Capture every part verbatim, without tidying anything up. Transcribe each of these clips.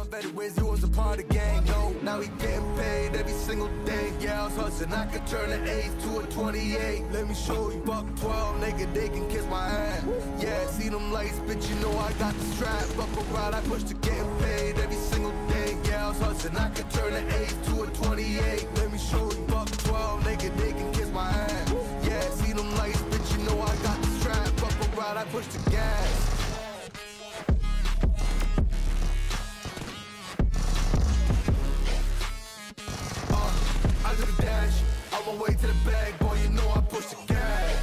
on better ways, you was a part of the gang. No, now he getting paid every single day. Yeah, I was hustling, I could turn an eight to a twenty-eight. Let me show you, buck twelve, nigga, they can kiss my hand. Yeah, see them lights, bitch, you know I got the strap. Buckle ride, I push to getting paid every single day. Yeah, I was hustling, I could turn an eight to a twenty-eight. Let me show you, buck twelve, nigga, they can kiss my hand. Yeah, see them lights, bitch, you know I got the strap. Buckle ride, I push the gas. I took a dash, on my way to the bag, boy, you know I push the gas.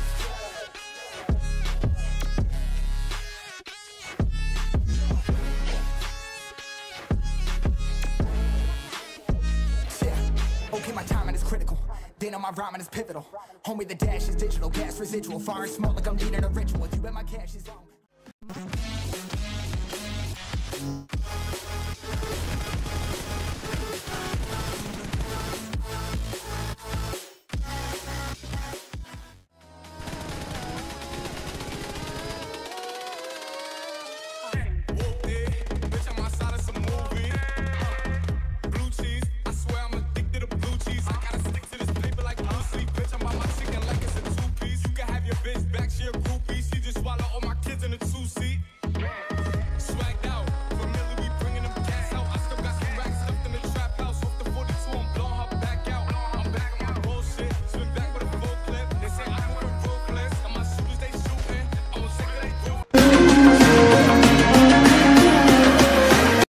Yeah, okay, my timing is critical. They know my rhyming is pivotal. Homie, the dash is digital, gas residual. Fire and smoke like I'm leading a ritual. You bet my cash is on.